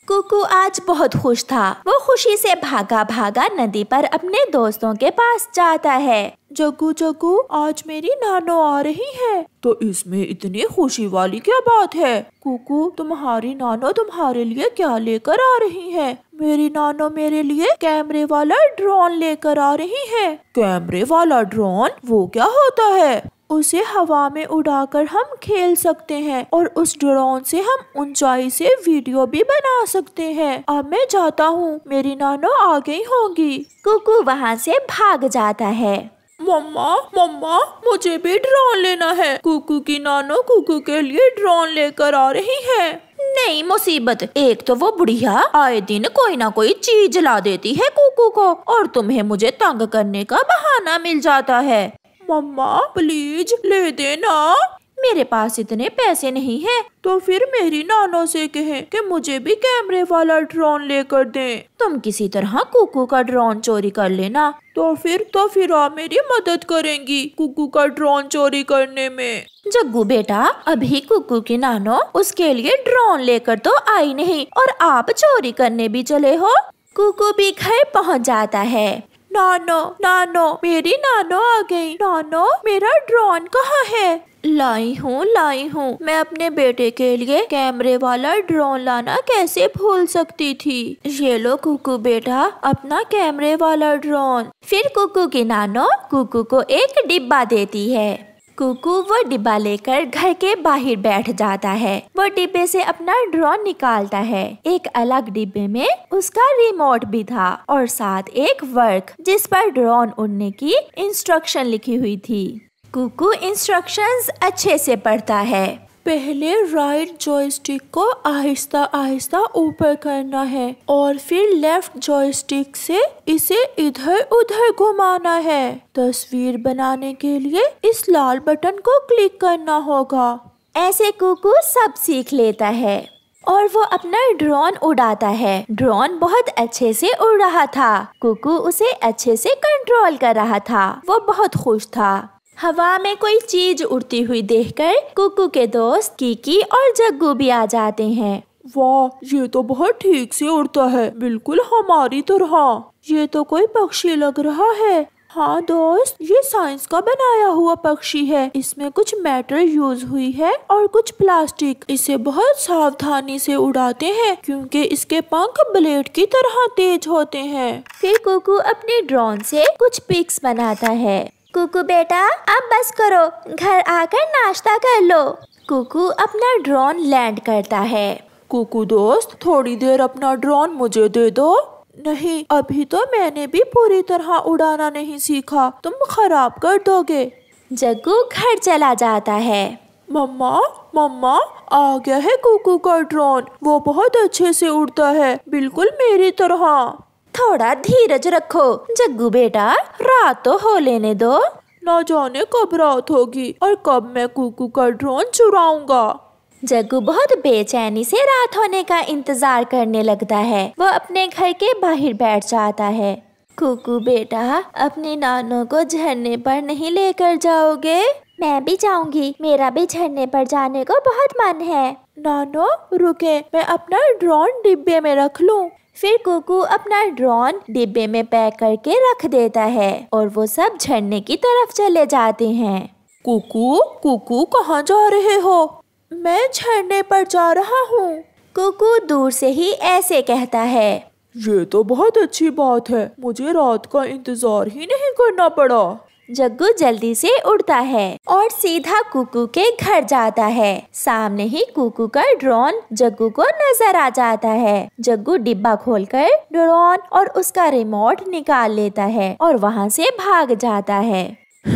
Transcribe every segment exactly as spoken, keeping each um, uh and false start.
कुकू आज बहुत खुश था। वो खुशी से भागा भागा नदी पर अपने दोस्तों के पास जाता है। जग्गू जग्गू, आज मेरी नानो आ रही है। तो इसमें इतनी खुशी वाली क्या बात है? कुकू, तुम्हारी नानो तुम्हारे लिए क्या लेकर आ रही है? मेरी नानो मेरे लिए कैमरे वाला ड्रोन लेकर आ रही है। कैमरे वाला ड्रोन? वो क्या होता है? उसे हवा में उड़ाकर हम खेल सकते हैं और उस ड्रोन से हम ऊंचाई से वीडियो भी बना सकते हैं। अब मैं जाता हूँ, मेरी नानो आ गई होंगी। कुकू वहाँ से भाग जाता है। मम्मा मम्मा, मुझे भी ड्रोन लेना है। कुकू की नानो कुकू के लिए ड्रोन लेकर आ रही है। नहीं मुसीबत, एक तो वो बुढ़िया आए दिन कोई ना कोई चीज ला देती है कुकू को, और तुम्हें मुझे तंग करने का बहाना मिल जाता है। मम्मा प्लीज ले देना। मेरे पास इतने पैसे नहीं हैं। तो फिर मेरी नानो से कहें कि मुझे भी कैमरे वाला ड्रोन लेकर दें। तुम किसी तरह कुकू का ड्रोन चोरी कर लेना। तो फिर तो फिर आप मेरी मदद करेंगी कुकू का ड्रोन चोरी करने में। जग्गू बेटा, अभी कुकू की नानो उसके लिए ड्रोन लेकर तो आई नहीं और आप चोरी करने भी चले हो। कुकू भी घर पहुंच जाता है। नानो नानो, मेरी नानो आ गई। नानो, मेरा ड्रोन कहाँ है? लाई हूँ लाई हूँ। मैं अपने बेटे के लिए कैमरे वाला ड्रोन लाना कैसे भूल सकती थी। ये लो कुकू बेटा, अपना कैमरे वाला ड्रोन। फिर कुकू की नानो कुकू को एक डिब्बा देती है। कुकू वो डिब्बा लेकर घर के बाहर बैठ जाता है। वो डिब्बे से अपना ड्रोन निकालता है। एक अलग डिब्बे में उसका रिमोट भी था और साथ एक वर्क जिस पर ड्रोन उड़ने की इंस्ट्रक्शन लिखी हुई थी। कुकू इंस्ट्रक्शंस अच्छे से पढ़ता है। पहले राइट जॉयस्टिक को आहिस्ता आहिस्ता ऊपर करना है और फिर लेफ्ट जॉयस्टिक से इसे इधर उधर घुमाना है। तस्वीर बनाने के लिए इस लाल बटन को क्लिक करना होगा। ऐसे कुकू सब सीख लेता है और वो अपना ड्रोन उड़ाता है। ड्रोन बहुत अच्छे से उड़ रहा था। कुकू उसे अच्छे से कंट्रोल कर रहा था। वो बहुत खुश था। हवा में कोई चीज उड़ती हुई देखकर कुकू के दोस्त कीकी और जग्गू भी आ जाते हैं। वाह, ये तो बहुत ठीक से उड़ता है, बिल्कुल हमारी तरह। ये तो कोई पक्षी लग रहा है। हाँ दोस्त, ये साइंस का बनाया हुआ पक्षी है। इसमें कुछ मेटल यूज हुई है और कुछ प्लास्टिक। इसे बहुत सावधानी से उड़ाते हैं क्योंकि इसके पंख ब्लेड की तरह तेज होते हैं। फिर कुकू अपने ड्रोन से कुछ पिक्स बनाता है। कुकू बेटा, अब बस करो, घर आकर नाश्ता कर लो। कुकू अपना ड्रोन लैंड करता है। कुकू दोस्त, थोड़ी देर अपना ड्रोन मुझे दे दो। नहीं, अभी तो मैंने भी पूरी तरह उड़ाना नहीं सीखा, तुम खराब कर दोगे। जग्गू घर चला जाता है। मम्मा मम्मा, आ गया है कुकू का ड्रोन। वो बहुत अच्छे से उड़ता है, बिल्कुल मेरी तरह। थोड़ा धीरज रखो जग्गू बेटा, रात तो हो लेने दो। न जाने कब रात होगी और कब मैं कुकू का ड्रोन चुराऊंगा। जग्गू बहुत बेचैनी से रात होने का इंतजार करने लगता है। वो अपने घर के बाहर बैठ जाता है। कुकू बेटा, अपनी नानो को झरने पर नहीं लेकर जाओगे? मैं भी जाऊंगी, मेरा भी झरने पर जाने को बहुत मन है। नानो रुके, मैं अपना ड्रोन डिब्बे में रख लूं। फिर कुकू अपना ड्रोन डिब्बे में पैक करके रख देता है और वो सब झरने की तरफ चले जाते हैं। कुकू कुकू, कहाँ जा रहे हो? मैं झरने पर जा रहा हूँ। कुकू दूर से ही ऐसे कहता है। ये तो बहुत अच्छी बात है, मुझे रात का इंतजार ही नहीं करना पड़ा। जग्गू जल्दी से उड़ता है और सीधा कुकू के घर जाता है। सामने ही कुकू का ड्रोन जग्गू को नजर आ जाता है। जग्गू डिब्बा खोलकर ड्रोन और उसका रिमोट निकाल लेता है और वहाँ से भाग जाता है।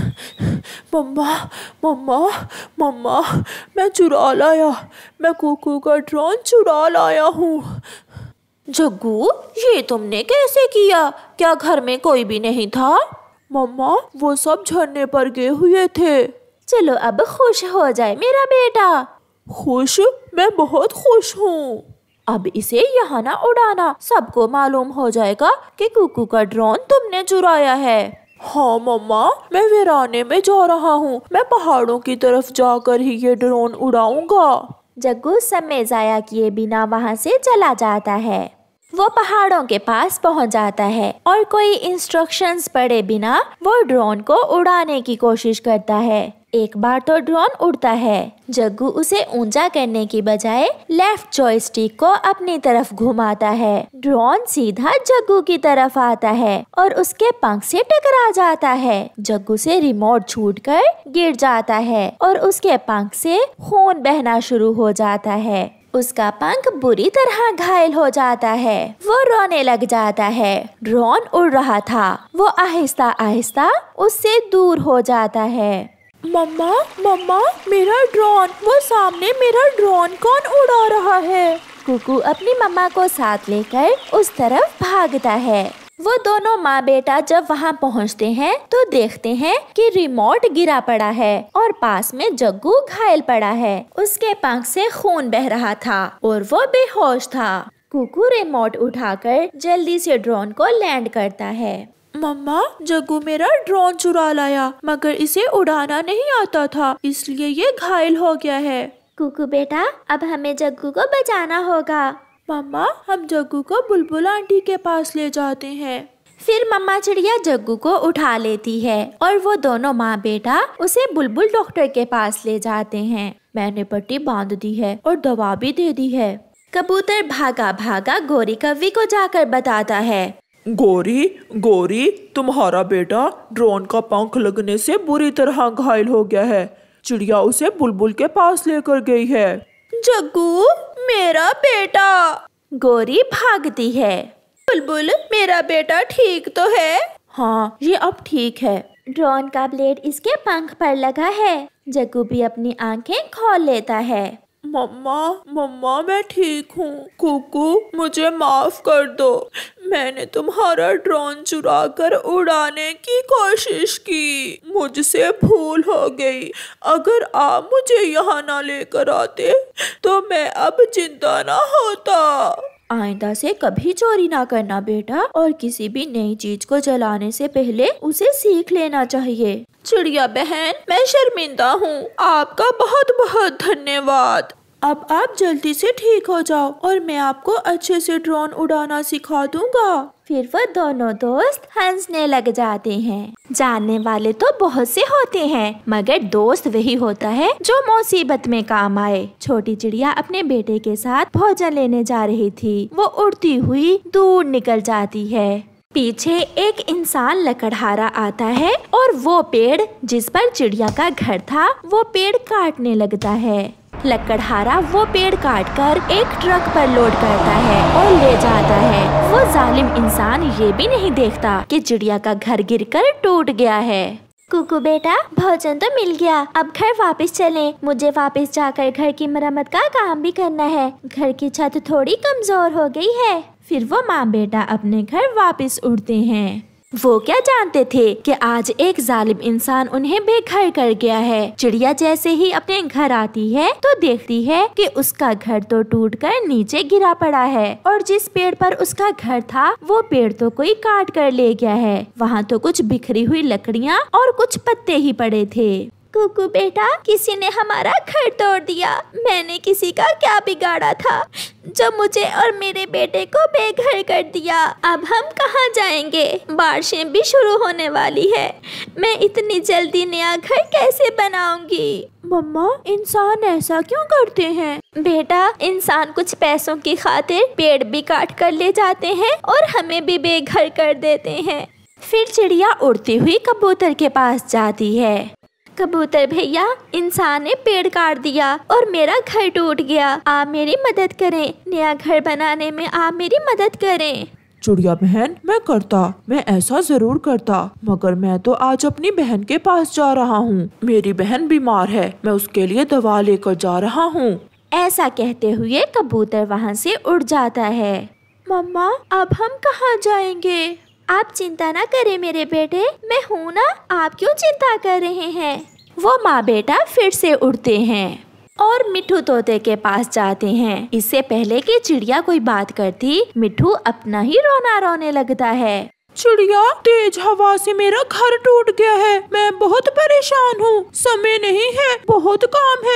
मम्मा मम्मा मम्मा, मैं चुरा लाया, मैं कुकू का ड्रोन चुरा लाया हूँ। जग्गू, ये तुमने कैसे किया? क्या घर में कोई भी नहीं था? मम्मा, वो सब झरने पर गए हुए थे। चलो अब खुश हो जाए मेरा बेटा। खुश? मैं बहुत खुश हूँ। अब इसे यहाँ ना उड़ाना, सबको मालूम हो जाएगा कि कुकू का ड्रोन तुमने चुराया है। हाँ मम्मा, मैं वीराने में जा रहा हूँ। मैं पहाड़ों की तरफ जाकर ही ये ड्रोन उड़ाऊंगा। जग्गू समय जाया किए बिना वहाँ से चला जाता है। वो पहाड़ों के पास पहुंच जाता है और कोई इंस्ट्रक्शंस पढ़े बिना वो ड्रोन को उड़ाने की कोशिश करता है। एक बार तो ड्रोन उड़ता है। जग्गू उसे ऊंचा करने की बजाय लेफ्ट जॉयस्टिक को अपनी तरफ घुमाता है। ड्रोन सीधा जग्गू की तरफ आता है और उसके पंख से टकरा जाता है। जग्गू से रिमोट छूटकर गिर जाता है और उसके पंख से खून बहना शुरू हो जाता है। उसका पंख बुरी तरह घायल हो जाता है। वो रोने लग जाता है। ड्रोन उड़ रहा था, वो आहिस्ता आहिस्ता उससे दूर हो जाता है। मम्मा मम्मा मेरा ड्रोन, वो सामने मेरा ड्रोन कौन उड़ा रहा है? कुकू अपनी मम्मा को साथ लेकर उस तरफ भागता है। वो दोनों माँ बेटा जब वहाँ पहुँचते हैं तो देखते हैं कि रिमोट गिरा पड़ा है और पास में जग्गू घायल पड़ा है। उसके पंख से खून बह रहा था और वो बेहोश था। कुकू रिमोट उठाकर जल्दी से ड्रोन को लैंड करता है। मम्मा, जग्गू मेरा ड्रोन चुरा लाया, मगर इसे उड़ाना नहीं आता था, इसलिए ये घायल हो गया है। कुकू बेटा, अब हमें जग्गू को बचाना होगा। मम्मा, हम जग्गू को बुलबुल आंटी के पास ले जाते हैं। फिर मम्मा चिड़िया जग्गू को उठा लेती है और वो दोनों माँ बेटा उसे बुलबुल डॉक्टर के पास ले जाते हैं। मैंने पट्टी बांध दी है और दवा भी दे दी है। कबूतर भागा भागा गोरी कव्वी को जाकर बताता है। गोरी गोरी तुम्हारा बेटा ड्रोन का पंख लगने से बुरी तरह घायल हो गया है। चिड़िया उसे बुलबुल के पास लेकर गई है। जग्गू मेरा बेटा। गोरी भागती है। बुलबुल मेरा बेटा ठीक तो है? हाँ, ये अब ठीक है। ड्रोन का ब्लेड इसके पंख पर लगा है। जग्गू भी अपनी आंखें खोल लेता है। मम्मा मम्मा मैं ठीक हूँ। कुकू मुझे माफ कर दो, मैंने तुम्हारा ड्रोन चुरा कर उड़ाने की कोशिश की, मुझसे भूल हो गई। अगर आप मुझे यहाँ ना लेकर आते तो मैं अब जिंदा ना होता। आइंदा से कभी चोरी ना करना बेटा, और किसी भी नई चीज को जलाने से पहले उसे सीख लेना चाहिए। चिड़िया बहन, मैं शर्मिंदा हूँ, आपका बहुत बहुत धन्यवाद। अब आप जल्दी से ठीक हो जाओ और मैं आपको अच्छे से ड्रोन उड़ाना सिखा दूंगा। फिर वो दोनों दोस्त हंसने लग जाते हैं। जानने वाले तो बहुत से होते हैं, मगर दोस्त वही होता है जो मुसीबत में काम आए। छोटी चिड़िया अपने बेटे के साथ भोजन लेने जा रही थी। वो उड़ती हुई दूर निकल जाती है। पीछे एक इंसान लकड़हारा आता है और वो पेड़ जिस पर चिड़िया का घर था वो पेड़ काटने लगता है। लकड़हारा वो पेड़ काटकर एक ट्रक पर लोड करता है और ले जाता है। वो जालिम इंसान ये भी नहीं देखता कि चिड़िया का घर गिरकर टूट गया है। कुकू बेटा, भोजन तो मिल गया, अब घर वापस चलें। मुझे वापस जाकर घर की मरम्मत का काम भी करना है। घर की छत थोड़ी कमजोर हो गई है। फिर वो माँ बेटा अपने घर वापस उड़ते हैं। वो क्या जानते थे कि आज एक जालिम इंसान उन्हें बेघर कर गया है। चिड़िया जैसे ही अपने घर आती है तो देखती है कि उसका घर तो टूटकर नीचे गिरा पड़ा है और जिस पेड़ पर उसका घर था वो पेड़ तो कोई काट कर ले गया है। वहाँ तो कुछ बिखरी हुई लकड़ियाँ और कुछ पत्ते ही पड़े थे। कुकू बेटा, किसी ने हमारा घर तोड़ दिया। मैंने किसी का क्या बिगाड़ा था जो मुझे और मेरे बेटे को बेघर कर दिया। अब हम कहाँ जाएंगे? बारिशें भी शुरू होने वाली है। मैं इतनी जल्दी नया घर कैसे बनाऊंगी? मम्मा, इंसान ऐसा क्यों करते हैं? बेटा, इंसान कुछ पैसों की खातिर पेड़ भी काट कर ले जाते हैं और हमें भी बेघर कर देते हैं। फिर चिड़िया उड़ती हुई कबूतर के पास जाती है। कबूतर भैया, इंसान ने पेड़ काट दिया और मेरा घर टूट गया। आप मेरी मदद करें, नया घर बनाने में आप मेरी मदद करें। चिड़िया बहन, मैं करता, मैं ऐसा जरूर करता, मगर मैं तो आज अपनी बहन के पास जा रहा हूँ। मेरी बहन बीमार है, मैं उसके लिए दवा लेकर जा रहा हूँ। ऐसा कहते हुए कबूतर वहाँ से उड़ जाता है। मम्मा, अब हम कहाँ जाएंगे? आप चिंता ना करें मेरे बेटे, मैं हूँ ना। आप क्यों चिंता कर रहे हैं? वो माँ बेटा फिर से उड़ते हैं और मिट्ठू तोते के पास जाते हैं। इससे पहले कि चिड़िया कोई बात करती, मिट्ठू अपना ही रोना रोने लगता है। चिड़िया, तेज हवा से मेरा घर टूट गया है, मैं बहुत परेशान हूँ। समय नहीं है, बहुत काम है, मेरा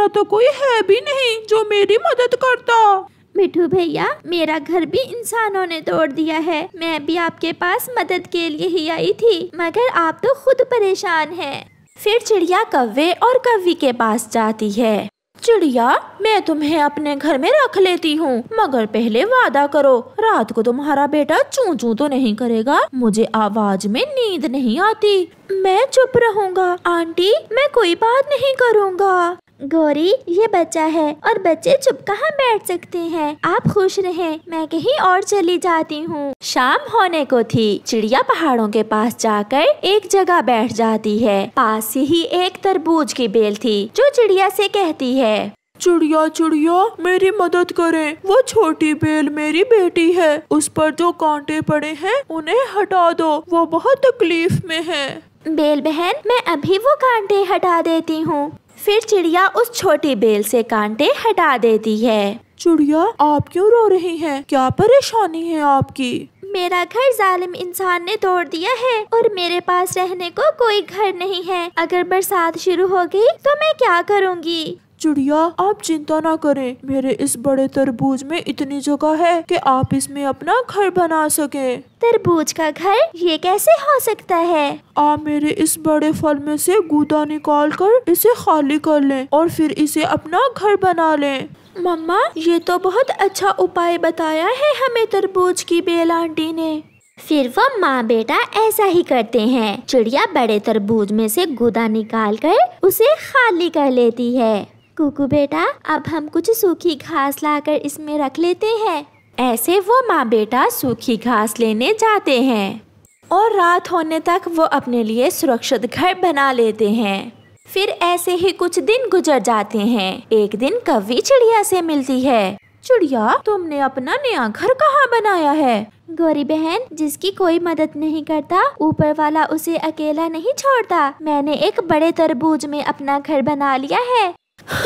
मेरा तो कोई है भी नहीं जो मेरी मदद करता। मिठू भैया, मेरा घर भी इंसानों ने तोड़ दिया है। मैं भी आपके पास मदद के लिए ही आई थी, मगर आप तो खुद परेशान हैं। फिर चिड़िया कौवे और कौवी के पास जाती है। चिड़िया, मैं तुम्हें अपने घर में रख लेती हूँ, मगर पहले वादा करो रात को तुम्हारा बेटा चूं चूं तो नहीं करेगा। मुझे आवाज में नींद नहीं आती। मैं चुप रहूंगा आंटी, मैं कोई बात नहीं करूंगा। गौरी, ये बच्चा है और बच्चे चुप कहाँ बैठ सकते हैं। आप खुश रहें, मैं कहीं और चली जाती हूँ। शाम होने को थी। चिड़िया पहाड़ों के पास जाकर एक जगह बैठ जाती है। पास ही एक तरबूज की बेल थी जो चिड़िया से कहती है, चिड़िया चिड़िया मेरी मदद करें, वो छोटी बेल मेरी बेटी है, उस पर जो कांटे पड़े हैं उन्हें हटा दो, वो बहुत तकलीफ में है। बेल बहन, मैं अभी वो कांटे हटा देती हूँ। फिर चिड़िया उस छोटी बेल से कांटे हटा देती है। चिड़िया, आप क्यों रो रही हैं? क्या परेशानी है आपकी? मेरा घर जालिम इंसान ने तोड़ दिया है और मेरे पास रहने को कोई घर नहीं है। अगर बरसात शुरू हो गई तो मैं क्या करूँगी? चिड़िया, आप चिंता ना करें, मेरे इस बड़े तरबूज में इतनी जगह है कि आप इसमें अपना घर बना सके। तरबूज का घर? ये कैसे हो सकता है? आप मेरे इस बड़े फल में से गूदा निकाल कर इसे खाली कर लें और फिर इसे अपना घर बना लें। मम्मा, ये तो बहुत अच्छा उपाय बताया है हमें तरबूज की बेल आंटी ने। फिर वो माँ बेटा ऐसा ही करते हैं। चिड़िया बड़े तरबूज में से गूदा निकाल कर उसे खाली कर लेती है। कुकू बेटा, अब हम कुछ सूखी घास लाकर इसमें रख लेते हैं। ऐसे वो माँ बेटा सूखी घास लेने जाते हैं और रात होने तक वो अपने लिए सुरक्षित घर बना लेते हैं। फिर ऐसे ही कुछ दिन गुजर जाते हैं। एक दिन कौवी चिड़िया से मिलती है। चिड़िया, तुमने अपना नया घर कहाँ बनाया है? गौरी बहन, जिसकी कोई मदद नहीं करता, ऊपर वाला उसे अकेला नहीं छोड़ता। मैंने एक बड़े तरबूज में अपना घर बना लिया है।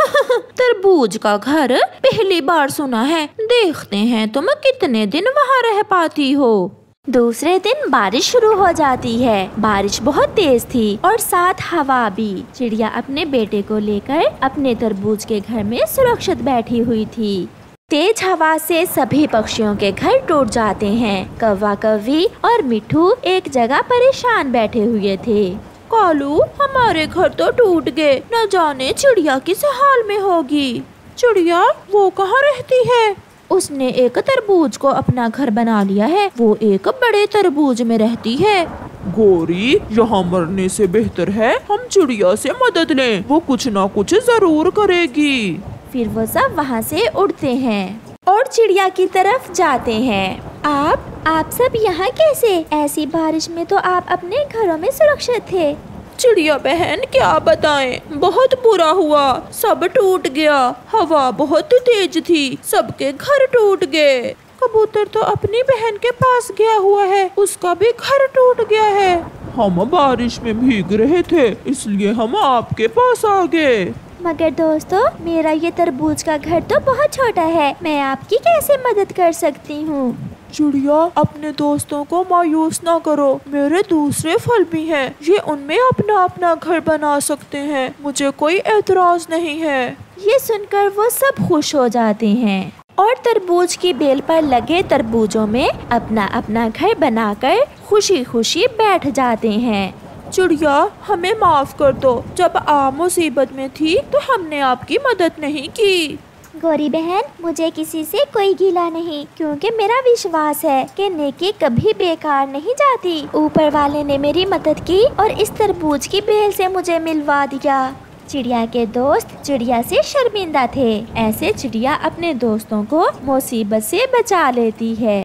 तरबूज का घर? पहली बार सुना है। देखते हैं तुम कितने दिन वहाँ रह पाती हो। दूसरे दिन बारिश शुरू हो जाती है। बारिश बहुत तेज थी और साथ हवा भी। चिड़िया अपने बेटे को लेकर अपने तरबूज के घर में सुरक्षित बैठी हुई थी। तेज हवा से सभी पक्षियों के घर टूट जाते हैं। कौवा, कौवी और मिठू एक जगह परेशान बैठे हुए थे। कालू, हमारे घर तो टूट गए, न जाने चिड़िया किस हाल में होगी। चिड़िया, वो कहाँ रहती है? उसने एक तरबूज को अपना घर बना लिया है। वो एक बड़े तरबूज में रहती है। गौरी, यहाँ मरने से बेहतर है हम चिड़िया से मदद लें, वो कुछ ना कुछ जरूर करेगी। फिर वो सब वहाँ से उड़ते हैं और चिड़िया की तरफ जाते हैं। आप आप सब यहाँ कैसे? ऐसी बारिश में तो आप अपने घरों में सुरक्षित थे। चिड़िया बहन, क्या बताएं, बहुत बुरा हुआ, सब टूट गया। हवा बहुत तेज थी, सबके घर टूट गए। कबूतर तो अपनी बहन के पास गया हुआ है, उसका भी घर टूट गया है। हम बारिश में भीग रहे थे, इसलिए हम आपके पास आ गए। मगर दोस्तों, मेरा ये तरबूज का घर तो बहुत छोटा है, मैं आपकी कैसे मदद कर सकती हूँ? चिड़िया, अपने दोस्तों को मायूस ना करो, मेरे दूसरे फल भी हैं, ये उनमें अपना अपना घर बना सकते हैं, मुझे कोई एतराज नहीं है। ये सुनकर वो सब खुश हो जाते हैं और तरबूज की बेल पर लगे तरबूजों में अपना अपना घर बनाकर खुशी खुशी बैठ जाते हैं। चिड़िया, हमें माफ कर दो, जब आप मुसीबत में थी तो हमने आपकी मदद नहीं की। गौरी बहन, मुझे किसी से कोई गिला नहीं, क्योंकि मेरा विश्वास है कि नेकी कभी बेकार नहीं जाती। ऊपर वाले ने मेरी मदद की और इस तरबूज की बेल से मुझे मिलवा दिया। चिड़िया के दोस्त चिड़िया से शर्मिंदा थे। ऐसे चिड़िया अपने दोस्तों को मुसीबत से बचा लेती है।